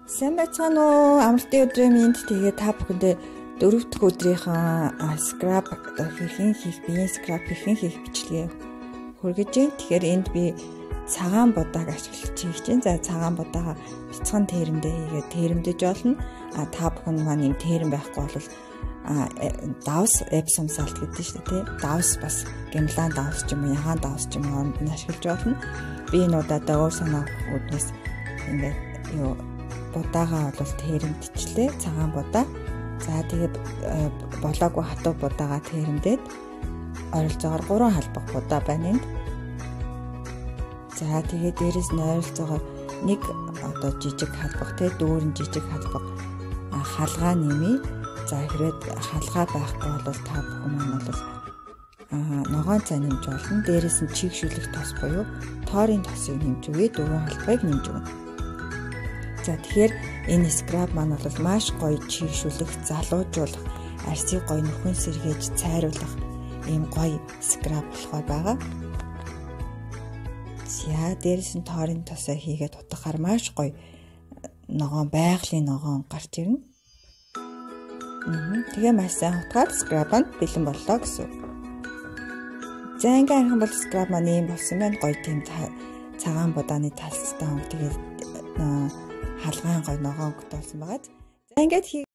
Сайн байцгаана уу? Амралтын өдрийн мэнд. Тэгээ та бүхэндээ 4 дахь өдрийнхөө скраб биеийн скраб хийх бичлэгээ хүргэж байна. Тэгэхээр энд би цагаан будааг ашиглаж хийж байна. За цагаан будаагаа бяцхан тэрэндээ хийгээд тэрэмдэж болно. Та бүхэн маань юм тэрэм байхгүй бол давс эпсом салт гэдэг шүү дээ. Давс бас гимлан давс ч юм уу, ягаан давс ч юм уу ашиглаж болно. Би энэ удаа өөр санаахууднаас ингээд будаагаа бол тэрэмдчихлээ. Цагаан будаа. За тэгээд болоогүй хатуу будаагаа тэрэмдээд ойролцоогоор 3 халбаг будаа байна энд. За тэгээд дээрэс нь ойролцоогоор нэг одоо жижиг халбаг те дүүрэн жижиг халбаг халгаа нэмье. За хэрвээ халгаа байхгүй бол та бүхэн маань бол ногоон цай нэмж болно. Дээрэс нь чигшүүлэх тос буюу тоорын тосыг нэмж өгье. 4 халбагыг нэмж өгнө. За тэгэхээр энэ скраб маань бол маш гоё чигшүүлэх, залуужуулах, арсыг гоё нөхөн сэргээж цайруулах ийм гоё скраб болохоор байгаа. За дээрэс нь тоорын тосоо хийгээд утгахаар маш гоё ногоон байгалийн ногоон гарч ирнэ. Тэгээ маш сайн утгаад скраб нь бэлэн боллоо гэсэн. За ингээ харах бол скраб маань ийм болсон байна. Гоё тийм цагаан будааны талцтай өнгө тэгээд халгаан гоё ногоон өнгөтэй болсон байгаа. За ингээд